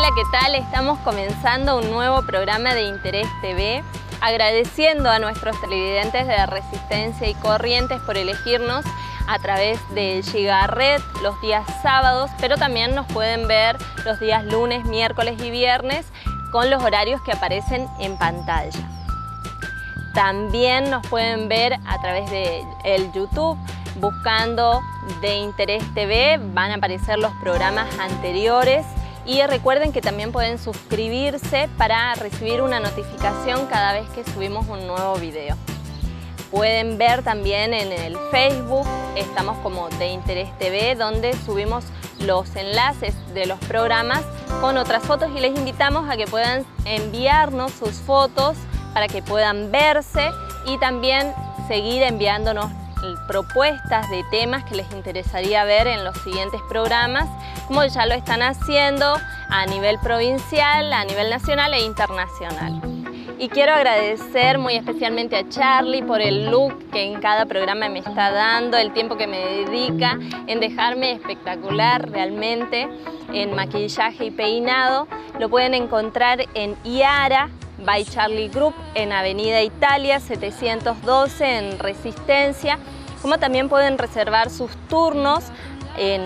Hola, ¿qué tal? Estamos comenzando un nuevo programa de Interés TV, agradeciendo a nuestros televidentes de Resistencia y Corrientes por elegirnos a través de Gigaret los días sábados, pero también nos pueden ver los días lunes, miércoles y viernes con los horarios que aparecen en pantalla. También nos pueden ver a través de el YouTube, buscando de Interés TV, van a aparecer los programas anteriores. Y recuerden que también pueden suscribirse para recibir una notificación cada vez que subimos un nuevo video. Pueden ver también en el Facebook, estamos como de Interés TV, donde subimos los enlaces de los programas con otras fotos y les invitamos a que puedan enviarnos sus fotos para que puedan verse y también seguir enviándonos propuestas de temas que les interesaría ver en los siguientes programas, como ya lo están haciendo a nivel provincial, a nivel nacional e internacional. Y quiero agradecer muy especialmente a Charlie por el look que en cada programa me está dando, el tiempo que me dedica en dejarme espectacular realmente en maquillaje y peinado. Lo pueden encontrar en Iara by Charlie Group en Avenida Italia 712 en Resistencia, como también pueden reservar sus turnos en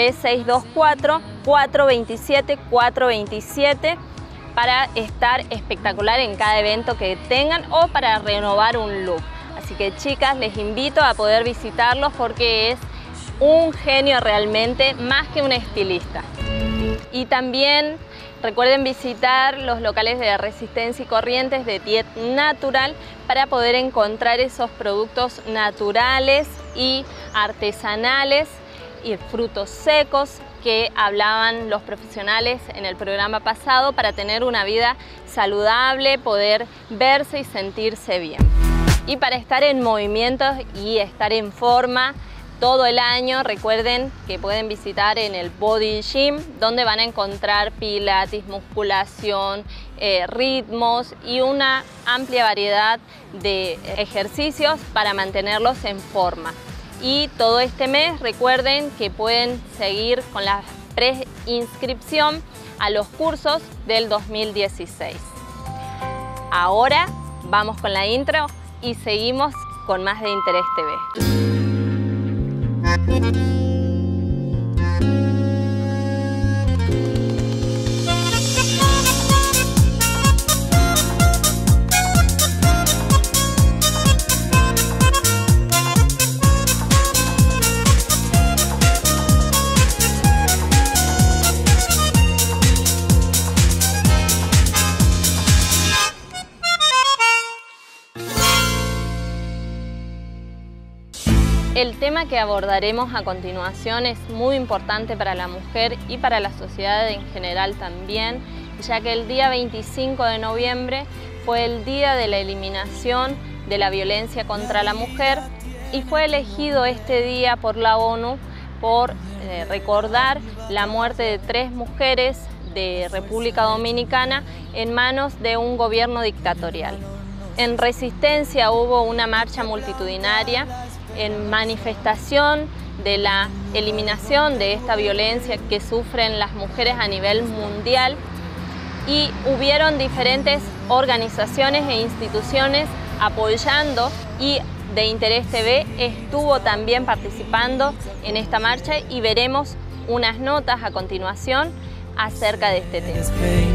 3624-427-427 para estar espectacular en cada evento que tengan o para renovar un look. Así que chicas, les invito a poder visitarlos porque es un genio realmente, más que un estilista. Y también recuerden visitar los locales de Resistencia y Corrientes de Diet Natural para poder encontrar esos productos naturales y artesanales y frutos secos que hablaban los profesionales en el programa pasado para tener una vida saludable, poder verse y sentirse bien. Y para estar en movimiento y estar en forma todo el año, recuerden que pueden visitar en el Body Gym, donde van a encontrar pilates, musculación, ritmos y una amplia variedad de ejercicios para mantenerlos en forma. Y todo este mes recuerden que pueden seguir con la preinscripción a los cursos del 2016. Ahora vamos con la intro y seguimos con más de Interés TV. El tema que abordaremos a continuación es muy importante para la mujer y para la sociedad en general también, ya que el día 25 de noviembre fue el día de la eliminación de la violencia contra la mujer y fue elegido este día por la ONU por recordar la muerte de 3 mujeres de República Dominicana en manos de un gobierno dictatorial. En Resistencia hubo una marcha multitudinaria en manifestación de la eliminación de esta violencia que sufren las mujeres a nivel mundial y hubieron diferentes organizaciones e instituciones apoyando y de Interés TV estuvo también participando en esta marcha y veremos unas notas a continuación acerca de este tema.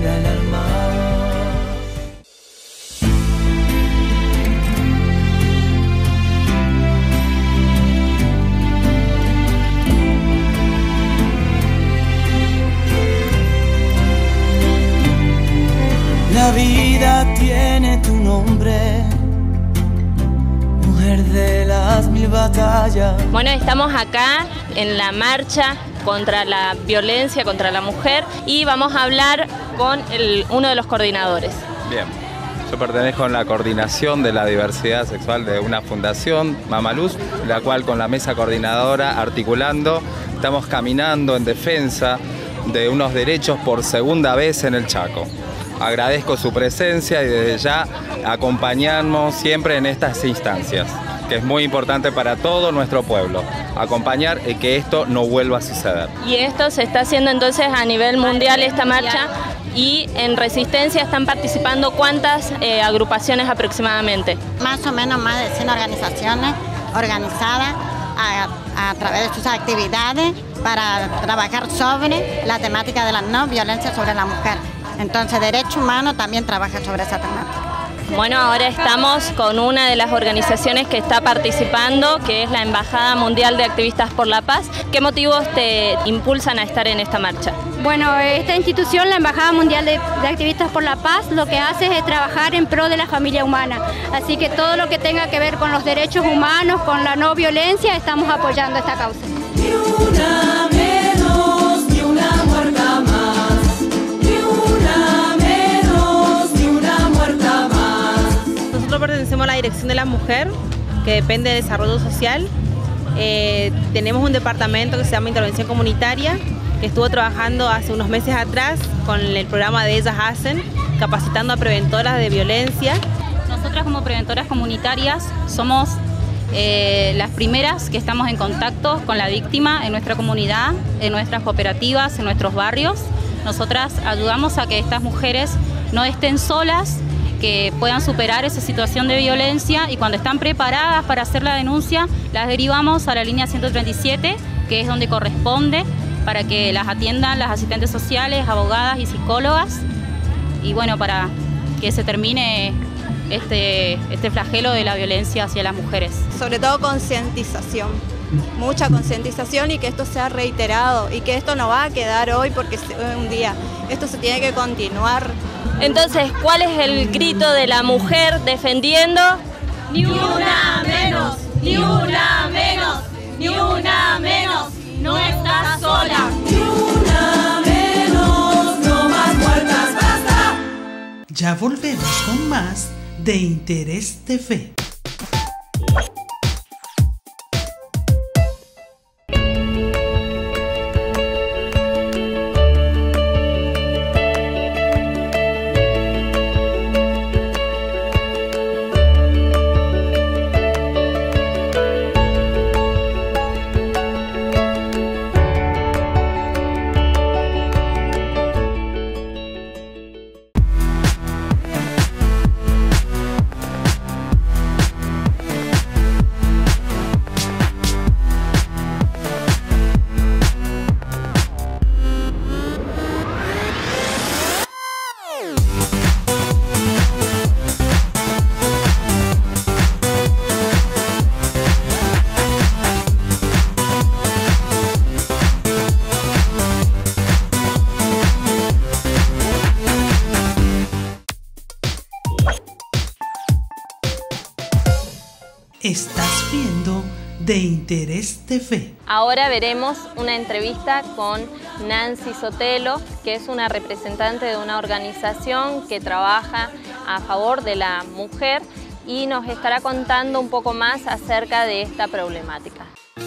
La vida tiene tu nombre, mujer de las 1000 batallas. Bueno, estamos acá en la marcha contra la violencia contra la mujer y vamos a hablar con uno de los coordinadores. Bien, yo pertenezco a la coordinación de la diversidad sexual de una fundación, Mamaluz, la cual con la mesa coordinadora articulando estamos caminando en defensa de unos derechos por segunda vez en el Chaco. Agradezco su presencia y desde ya acompañarnos siempre en estas instancias, que es muy importante para todo nuestro pueblo, acompañar y que esto no vuelva a suceder. Y esto se está haciendo entonces a nivel mundial, esta marcha. Y en Resistencia están participando ¿cuántas agrupaciones aproximadamente? Más o menos más de 100 organizaciones organizadas a través de sus actividades para trabajar sobre la temática de la no violencia sobre la mujer. Entonces, Derecho Humano también trabaja sobre esa temática. Bueno, ahora estamos con una de las organizaciones que está participando, que es la Embajada Mundial de Activistas por la Paz. ¿Qué motivos te impulsan a estar en esta marcha? Bueno, esta institución, la Embajada Mundial de Activistas por la Paz, lo que hace es trabajar en pro de la familia humana. Así que todo lo que tenga que ver con los derechos humanos, con la no violencia, estamos apoyando esta causa. Ni una menos, ni una muerta más. Ni una menos, ni una muerta más. Nosotros pertenecemos a la Dirección de la Mujer, que depende de Desarrollo Social. Tenemos un departamento que se llama Intervención Comunitaria, que estuvo trabajando hace unos meses atrás con el programa de Ellas Hacen, capacitando a preventoras de violencia. Nosotras como preventoras comunitarias somos las primeras que estamos en contacto con la víctima en nuestra comunidad, en nuestras cooperativas, en nuestros barrios. Nosotras ayudamos a que estas mujeres no estén solas, que puedan superar esa situación de violencia, y cuando están preparadas para hacer la denuncia, las derivamos a la línea 137, que es donde corresponde, para que las atiendan las asistentes sociales, abogadas y psicólogas, y bueno, para que se termine este flagelo de la violencia hacia las mujeres. Sobre todo concientización, mucha concientización, y que esto sea reiterado, y que esto no va a quedar hoy porque un día, esto se tiene que continuar. Entonces, ¿cuál es el grito de la mujer defendiendo? Ni una menos, ni una menos, ni una menos, no estás sola. Ni una menos, no más muertas, basta. Ya volvemos con más de Interés TV. Estás viendo de Interés TV. Ahora veremos una entrevista con Nancy Sotelo, que es una representante de una organización que trabaja a favor de la mujer y nos estará contando un poco más acerca de esta problemática.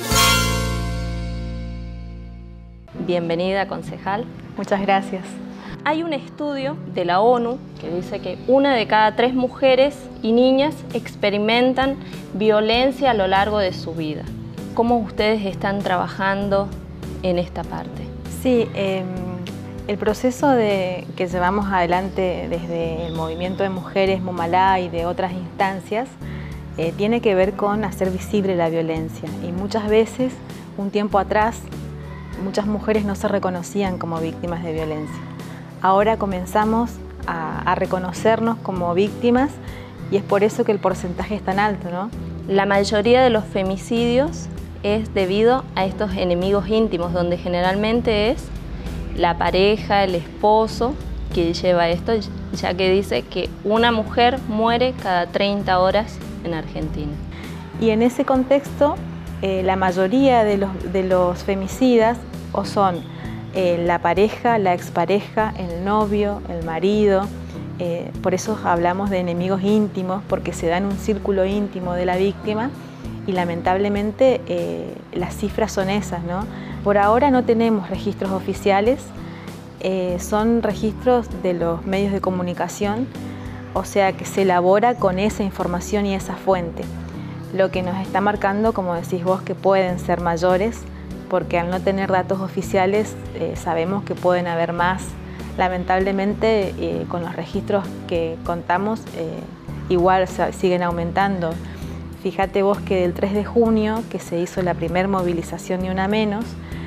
Bienvenida, concejal. Muchas gracias. Hay un estudio de la ONU que dice que 1 de cada 3 mujeres y niñas experimentan violencia a lo largo de su vida. ¿Cómo ustedes están trabajando en esta parte? Sí, el proceso que llevamos adelante desde el movimiento de mujeres Mumalá y de otras instancias tiene que ver con hacer visible la violencia. Y muchas veces, un tiempo atrás, muchas mujeres no se reconocían como víctimas de violencia. Ahora comenzamos a reconocernos como víctimas y es por eso que el porcentaje es tan alto, ¿no? La mayoría de los femicidios es debido a estos enemigos íntimos, donde generalmente es la pareja, el esposo que lleva esto, ya que dice que una mujer muere cada 30 horas en Argentina. Y en ese contexto, la mayoría de los femicidas o son la pareja, la expareja, el novio, el marido. Por eso hablamos de enemigos íntimos, porque se da en un círculo íntimo de la víctima y lamentablemente las cifras son esas, ¿no? Por ahora no tenemos registros oficiales, son registros de los medios de comunicación, o sea que se elabora con esa información y esa fuente. Lo que nos está marcando, como decís vos, que pueden ser mayores, porque al no tener datos oficiales sabemos que pueden haber más Lamentablemente, con los registros que contamos, igual siguen aumentando. Fíjate vos que del 3 de junio, que se hizo la primera movilización Ni Una Menos,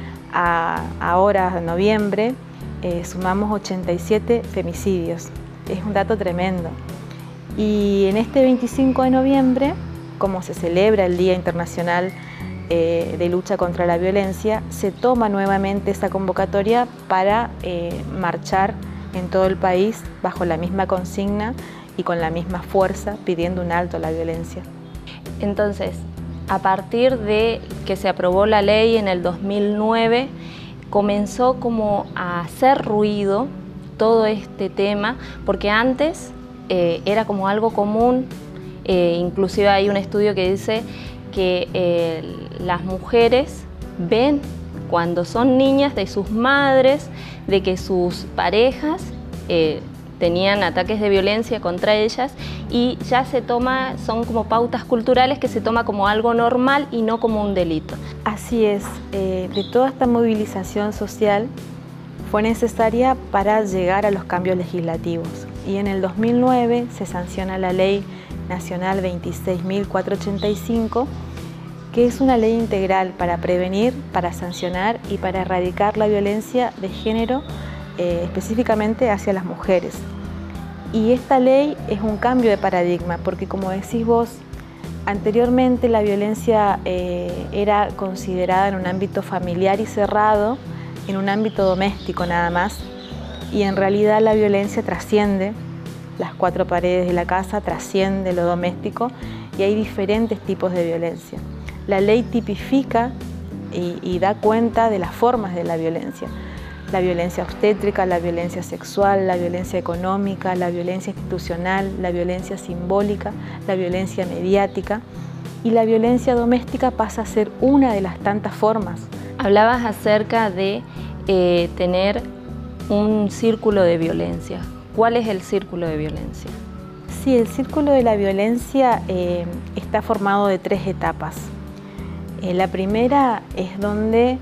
ahora, en noviembre, sumamos 87 femicidios. Es un dato tremendo. Y en este 25 de noviembre, como se celebra el Día Internacional de Lucha contra la Violencia, se toma nuevamente esa convocatoria para marchar en todo el país bajo la misma consigna y con la misma fuerza, pidiendo un alto a la violencia. Entonces, a partir de que se aprobó la ley en el 2009, comenzó como a hacer ruido todo este tema, porque antes era como algo común. Inclusive hay un estudio que dice que las mujeres ven cuando son niñas de sus madres, de que sus parejas tenían ataques de violencia contra ellas, y ya se toma, son como pautas culturales que se toma como algo normal y no como un delito. Así es, de toda esta movilización social fue necesaria para llegar a los cambios legislativos, y en el 2009 se sanciona la Ley Nacional 26.485, que es una ley integral para prevenir, para sancionar y para erradicar la violencia de género, específicamente hacia las mujeres. Y esta ley es un cambio de paradigma, porque como decís vos, anteriormente la violencia era considerada en un ámbito familiar y cerrado, en un ámbito doméstico nada más, y en realidad la violencia trasciende las cuatro paredes de la casa, trasciende lo doméstico, y hay diferentes tipos de violencia. La ley tipifica y da cuenta de las formas de la violencia obstétrica, la violencia sexual, la violencia económica, la violencia institucional, la violencia simbólica, la violencia mediática, y la violencia doméstica pasa a ser una de las tantas formas. Hablabas acerca de tener un círculo de violencia. ¿Cuál es el círculo de violencia? Sí, el círculo de la violencia está formado de 3 etapas. La primera es donde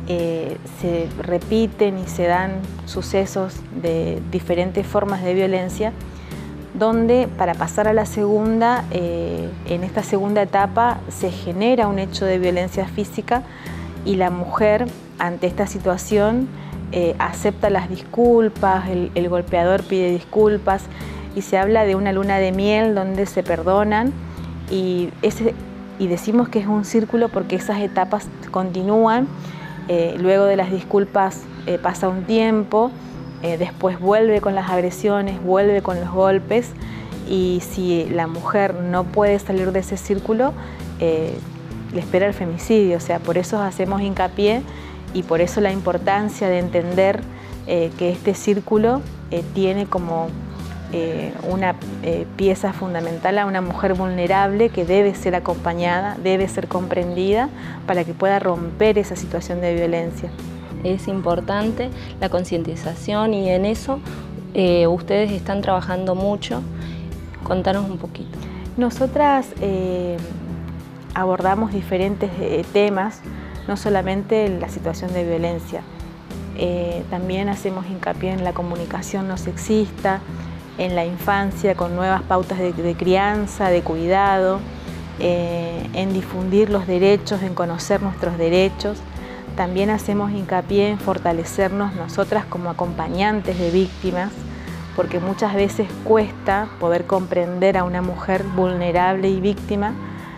se repiten y se dan sucesos de diferentes formas de violencia, donde para pasar a la segunda, en esta segunda etapa se genera un hecho de violencia física, y la mujer ante esta situación acepta las disculpas, el golpeador pide disculpas, y se habla de una luna de miel donde se perdonan, y decimos que es un círculo porque esas etapas continúan. Luego de las disculpas pasa un tiempo, después vuelve con las agresiones, vuelve con los golpes, y si la mujer no puede salir de ese círculo, le espera el femicidio. O sea, por eso hacemos hincapié, y por eso la importancia de entender que este círculo tiene como una pieza fundamental a una mujer vulnerable que debe ser acompañada, debe ser comprendida para que pueda romper esa situación de violencia. Es importante la concientización, y en eso ustedes están trabajando mucho. Contanos un poquito. Nosotras abordamos diferentes temas, no solamente la situación de violencia. También hacemos hincapié en la comunicación no sexista, en la infancia con nuevas pautas de crianza, de cuidado, en difundir los derechos, en conocer nuestros derechos. También hacemos hincapié en fortalecernos nosotras como acompañantes de víctimas, porque muchas veces cuesta poder comprender a una mujer vulnerable y víctima,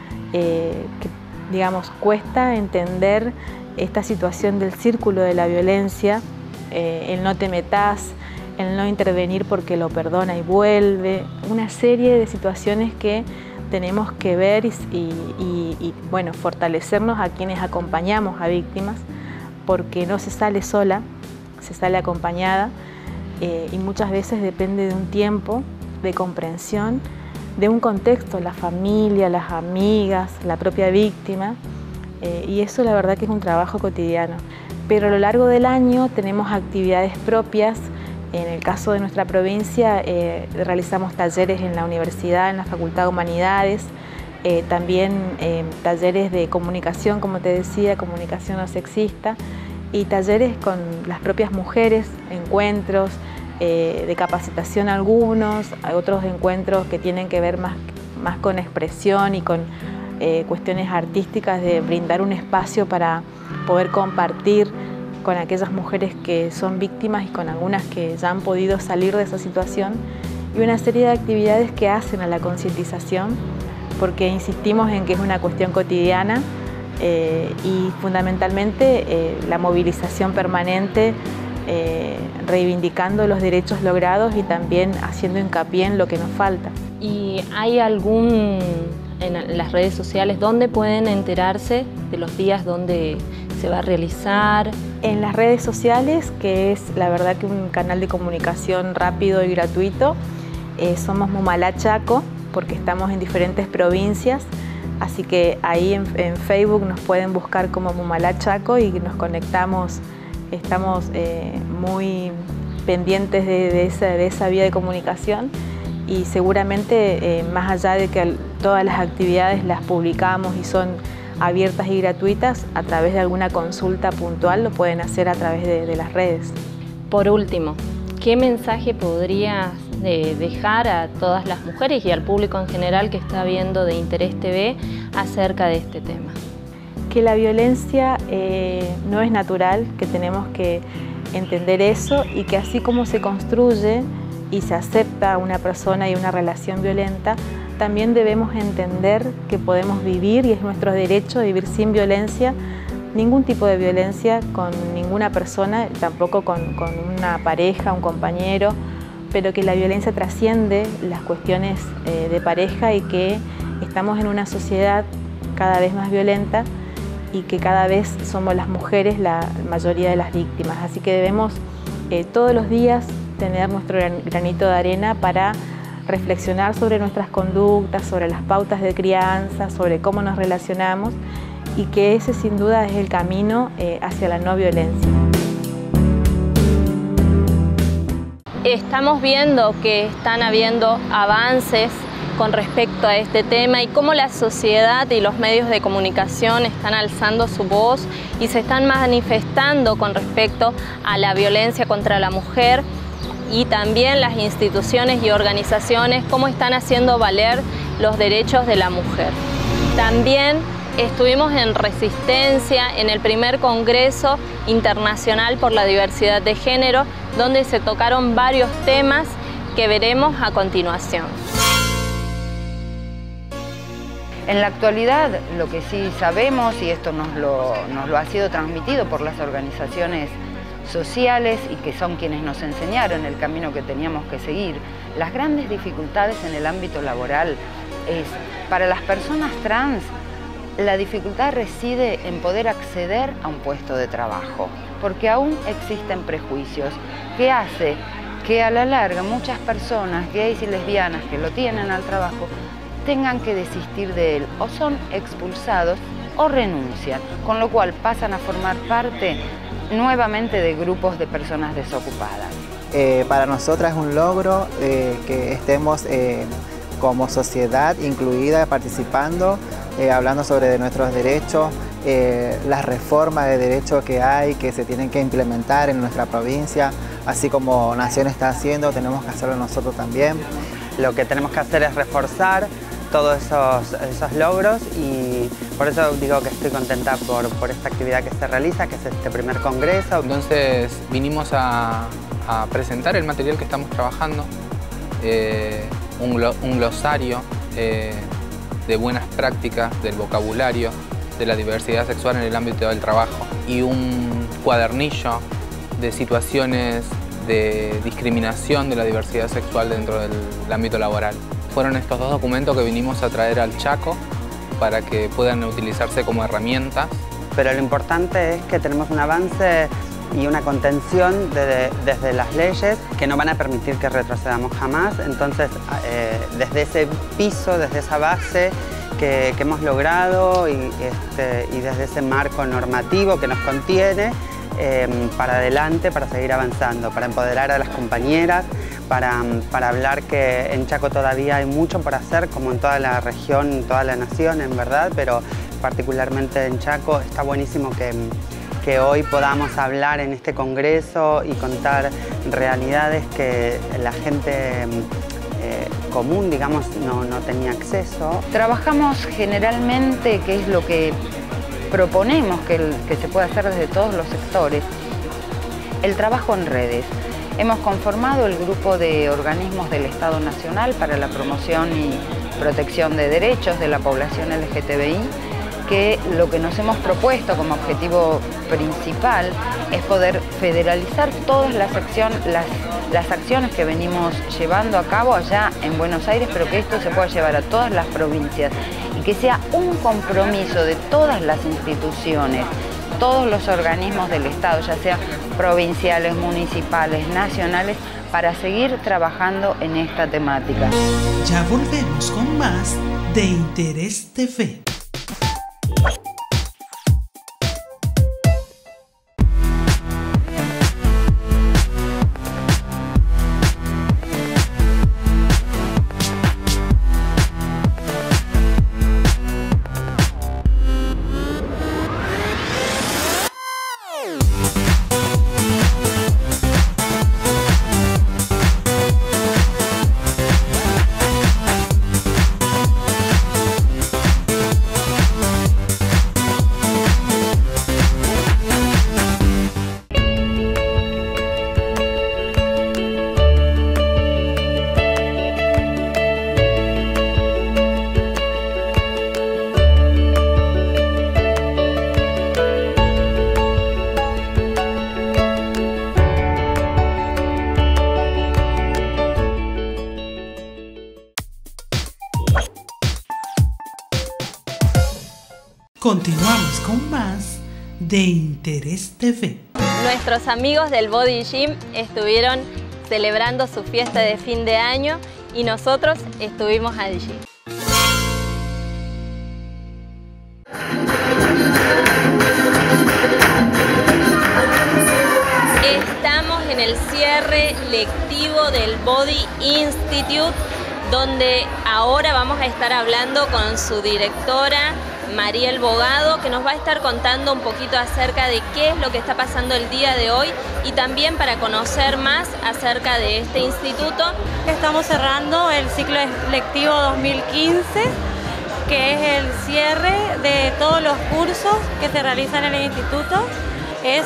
cuesta entender esta situación del círculo de la violencia, el no te metas, el no intervenir porque lo perdona y vuelve, una serie de situaciones que tenemos que ver y fortalecernos a quienes acompañamos a víctimas, porque no se sale sola, se sale acompañada, y muchas veces depende de un tiempo de comprensión, de un contexto, la familia, las amigas, la propia víctima, y eso la verdad que es un trabajo cotidiano. Pero a lo largo del año tenemos actividades propias. En el caso de nuestra provincia realizamos talleres en la universidad, en la Facultad de Humanidades, también talleres de comunicación, como te decía, comunicación no sexista, y talleres con las propias mujeres, encuentros de capacitación algunos, otros encuentros que tienen que ver más con expresión y con cuestiones artísticas, de brindar un espacio para poder compartir con aquellas mujeres que son víctimas y con algunas que ya han podido salir de esa situación, y una serie de actividades que hacen a la concientización, porque insistimos en que es una cuestión cotidiana y fundamentalmente la movilización permanente, reivindicando los derechos logrados y también haciendo hincapié en lo que nos falta. ¿Y hay algún, en las redes sociales, dónde pueden enterarse de los días donde se va a realizar? En las redes sociales, que es la verdad que un canal de comunicación rápido y gratuito, somos Mumalá Chaco, porque estamos en diferentes provincias, así que ahí en Facebook nos pueden buscar como Mumalá Chaco y nos conectamos. Estamos muy pendientes de esa vía de comunicación, y seguramente más allá de que todas las actividades las publicamos y son abiertas y gratuitas, a través de alguna consulta puntual lo pueden hacer a través de las redes. Por último, ¿qué mensaje podrías dejar a todas las mujeres y al público en general que está viendo de Interés TV acerca de este tema? Que la violencia no es natural, que tenemos que entender eso, y que así como se construye y se acepta una persona y una relación violenta, también debemos entender que podemos vivir, y es nuestro derecho vivir sin violencia, ningún tipo de violencia con ninguna persona, tampoco con una pareja, un compañero, pero que la violencia trasciende las cuestiones de pareja, y que estamos en una sociedad cada vez más violenta y que cada vez somos las mujeres la mayoría de las víctimas. Así que debemos todos los días tener nuestro granito de arena para reflexionar sobre nuestras conductas, sobre las pautas de crianza, sobre cómo nos relacionamos, y que ese sin duda es el camino hacia la no violencia. Estamos viendo que están habiendo avances con respecto a este tema y cómo la sociedad y los medios de comunicación están alzando su voz y se están manifestando con respecto a la violencia contra la mujer, y también las instituciones y organizaciones cómo están haciendo valer los derechos de la mujer. También estuvimos en Resistencia en el primer Congreso Internacional por la Diversidad de Género, donde se tocaron varios temas que veremos a continuación. En la actualidad, lo que sí sabemos, y esto nos lo ha sido transmitido por las organizaciones sociales y que son quienes nos enseñaron el camino que teníamos que seguir, las grandes dificultades en el ámbito laboral es, para las personas trans, la dificultad reside en poder acceder a un puesto de trabajo, porque aún existen prejuicios que hace que a la larga muchas personas gays y lesbianas que lo tienen al trabajo tengan que desistir de él, o son expulsados o renuncian, con lo cual pasan a formar parte nuevamente de grupos de personas desocupadas. Para nosotras es un logro que estemos como sociedad incluida, participando, hablando sobre nuestros derechos, las reformas de derechos que hay, que se tienen que implementar en nuestra provincia, así como Nación está haciendo, tenemos que hacerlo nosotros también. Lo que tenemos que hacer es reforzar todos esos logros, y por eso digo que estoy contenta por esta actividad que se realiza, que es este primer congreso. Entonces vinimos a presentar el material que estamos trabajando, un glosario de buenas prácticas del vocabulario de la diversidad sexual en el ámbito del trabajo, y un cuadernillo de situaciones de discriminación de la diversidad sexual dentro del ámbito laboral. Fueron estos dos documentos que vinimos a traer al Chaco para que puedan utilizarse como herramientas. Pero lo importante es que tenemos un avance y una contención desde las leyes que no van a permitir que retrocedamos jamás. Entonces, desde ese piso, desde esa base que hemos logrado y desde ese marco normativo que nos contiene, para adelante, para seguir avanzando, para empoderar a las compañeras, para hablar que en Chaco todavía hay mucho por hacer, como en toda la región, en toda la nación, en verdad, pero particularmente en Chaco está buenísimo que hoy podamos hablar en este congreso y contar realidades que la gente común, digamos, no tenía acceso. Trabajamos generalmente, que es lo que proponemos que se puede hacer desde todos los sectores, el trabajo en redes. Hemos conformado el grupo de organismos del Estado Nacional para la promoción y protección de derechos de la población LGTBI, que lo que nos hemos propuesto como objetivo principal es poder federalizar todas las acciones que venimos llevando a cabo allá en Buenos Aires, pero que esto se pueda llevar a todas las provincias y que sea un compromiso de todas las instituciones, todos los organismos del Estado, ya sean provinciales, municipales, nacionales, para seguir trabajando en esta temática. Ya volvemos con más de Interés TV. Continuamos con más de Interés TV. Nuestros amigos del Body Gym estuvieron celebrando su fiesta de fin de año y nosotros estuvimos allí. Estamos en el cierre lectivo del Body Institute, donde ahora vamos a estar hablando con su directora, Mariel Bogado, que nos va a estar contando un poquito acerca de qué es lo que está pasando el día de hoy y también para conocer más acerca de este instituto. Estamos cerrando el ciclo lectivo 2015, que es el cierre de todos los cursos que se realizan en el instituto. Es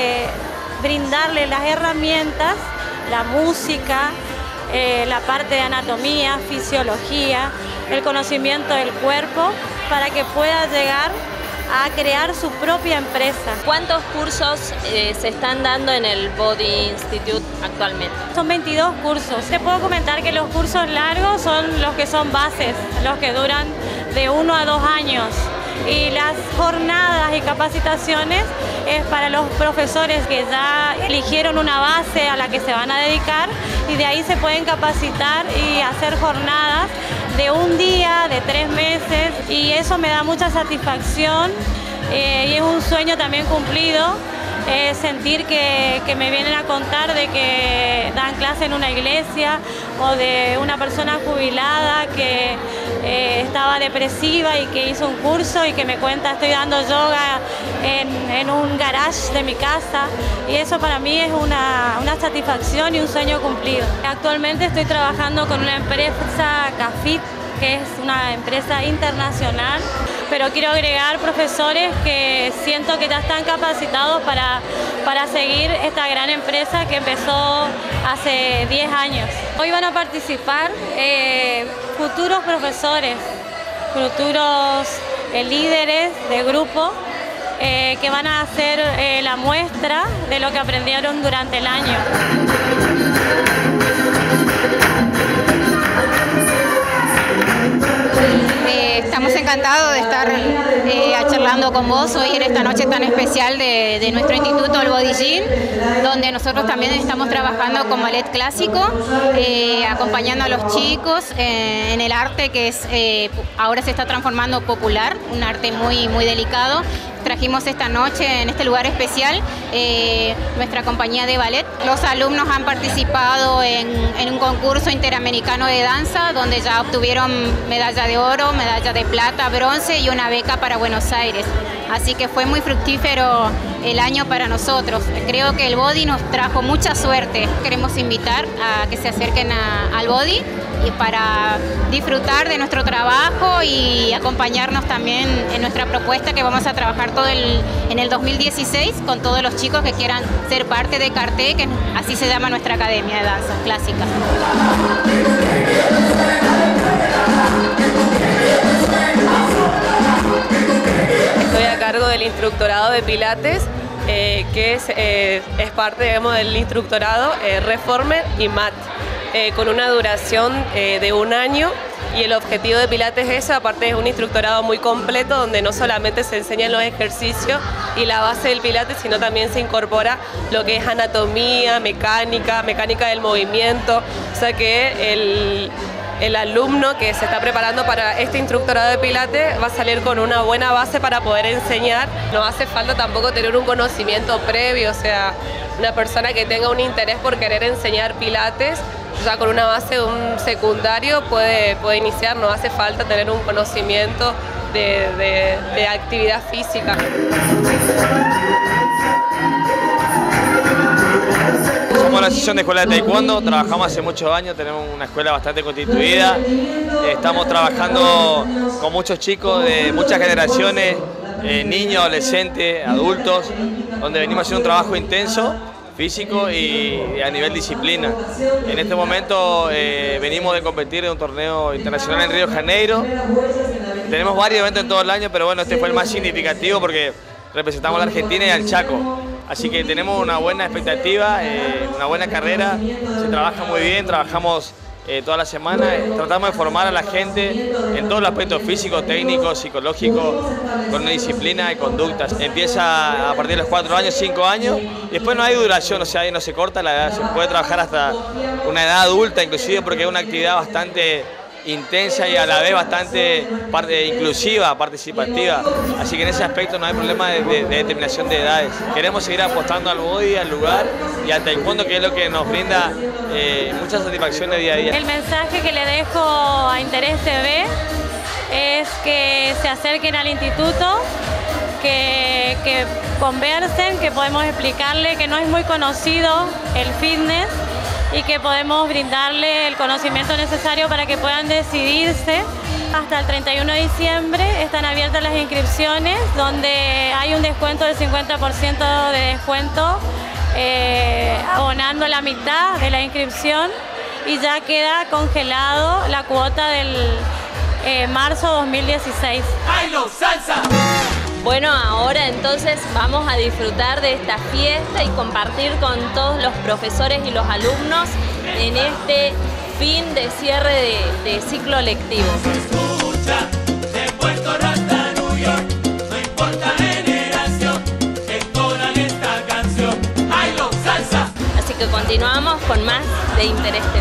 brindarle las herramientas, la música, la parte de anatomía, fisiología, el conocimiento del cuerpo, para que pueda llegar a crear su propia empresa. ¿Cuántos cursos se están dando en el Body Institute actualmente? Son 22 cursos. Te puedo comentar que los cursos largos son los que son bases, los que duran de 1 a 2 años. Y las jornadas y capacitaciones es para los profesores que ya eligieron una base a la que se van a dedicar y de ahí se pueden capacitar y hacer jornadas de un día, de 3 meses, y eso me da mucha satisfacción y es un sueño también cumplido, sentir que me vienen a contar de que dan clase en una iglesia o de una persona jubilada que estaba depresiva y que hizo un curso y que me cuenta estoy dando yoga en un garage de mi casa, y eso para mí es una satisfacción y un sueño cumplido. Actualmente estoy trabajando con una empresa CAFIT, que es una empresa internacional, pero quiero agregar profesores que siento que ya están capacitados para seguir esta gran empresa que empezó hace 10 años. Hoy van a participar futuros profesores, futuros líderes de grupo que van a hacer la muestra de lo que aprendieron durante el año. Estamos encantados de estar charlando con vos hoy en esta noche tan especial de nuestro instituto, el Body Gym, donde nosotros también estamos trabajando con ballet clásico, acompañando a los chicos en el arte que es ahora se está transformando popular, un arte muy, muy delicado. Trajimos esta noche en este lugar especial nuestra compañía de ballet. Los alumnos han participado en un concurso interamericano de danza donde ya obtuvieron medalla de oro, medalla de plata, bronce y una beca para Buenos Aires. así que fue muy fructífero el año para nosotros. Creo que el Body nos trajo mucha suerte. Queremos invitar a que se acerquen al Body y para disfrutar de nuestro trabajo y acompañarnos también en nuestra propuesta que vamos a trabajar en el 2016 con todos los chicos que quieran ser parte de Carté, que así se llama nuestra academia de danza clásica. Estoy a cargo del instructorado de Pilates, que es parte, digamos, del instructorado Reformer y MAT, con una duración de 1 año, y el objetivo de Pilates es eso. Aparte es un instructorado muy completo donde no solamente se enseñan los ejercicios y la base del Pilates, sino también se incorpora lo que es anatomía, mecánica del movimiento, o sea que el alumno que se está preparando para este instructorado de Pilates va a salir con una buena base para poder enseñar. No hace falta tampoco tener un conocimiento previo, o sea, una persona que tenga un interés por querer enseñar Pilates, ya con una base de un secundario puede iniciar, no hace falta tener un conocimiento de actividad física. Somos la Asociación de Escuelas de Taekwondo, trabajamos hace muchos años, tenemos una escuela bastante constituida, estamos trabajando con muchos chicos de muchas generaciones, niños, adolescentes, adultos, donde venimos haciendo un trabajo intenso, físico y a nivel disciplina. En este momento venimos de competir en un torneo internacional en Río de Janeiro. Tenemos varios eventos en todo el año, pero bueno, este fue el más significativo porque representamos a la Argentina y al Chaco. Así que tenemos una buena expectativa, una buena carrera, se trabaja muy bien, trabajamos toda la semana, tratamos de formar a la gente en todos los aspectos físicos, técnicos, psicológicos, con una disciplina y conductas. Empieza a partir de los 4 años, 5 años, y después no hay duración, o sea, ahí no se corta la edad, se puede trabajar hasta una edad adulta inclusive, porque es una actividad bastante intensa y a la vez bastante inclusiva, participativa. Así que en ese aspecto no hay problema de determinación de edades. Queremos seguir apostando al body, al lugar y al taekwondo, que es lo que nos brinda muchas satisfacciones día a día. El mensaje que le dejo a Interés TV es que se acerquen al instituto, que conversen, que podemos explicarle que no es muy conocido el fitness y que podemos brindarle el conocimiento necesario para que puedan decidirse. Hasta el 31 de diciembre están abiertas las inscripciones, donde hay un descuento del 50% de descuento, abonando la mitad de la inscripción, y ya queda congelado la cuota del marzo 2016. ¡Bailo, salsa! Bueno, ahora entonces vamos a disfrutar de esta fiesta y compartir con todos los profesores y los alumnos en este fin de cierre de ciclo lectivo. Escucha, de Puerto Rico hasta New York, no importa generación, entonan esta canción. ¡Bailo, salsa! Así que continuamos con más de Interés TV.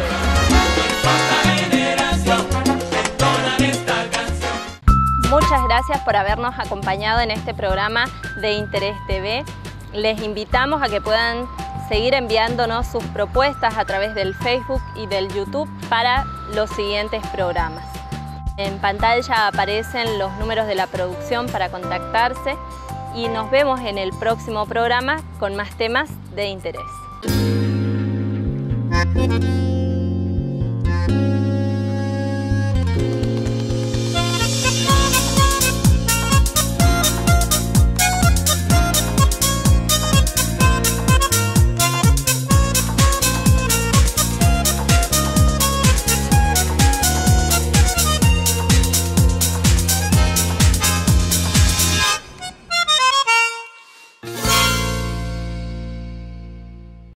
Muchas gracias por habernos acompañado en este programa de Interés TV. Les invitamos a que puedan seguir enviándonos sus propuestas a través del Facebook y del YouTube para los siguientes programas. En pantalla aparecen los números de la producción para contactarse y nos vemos en el próximo programa con más temas de interés.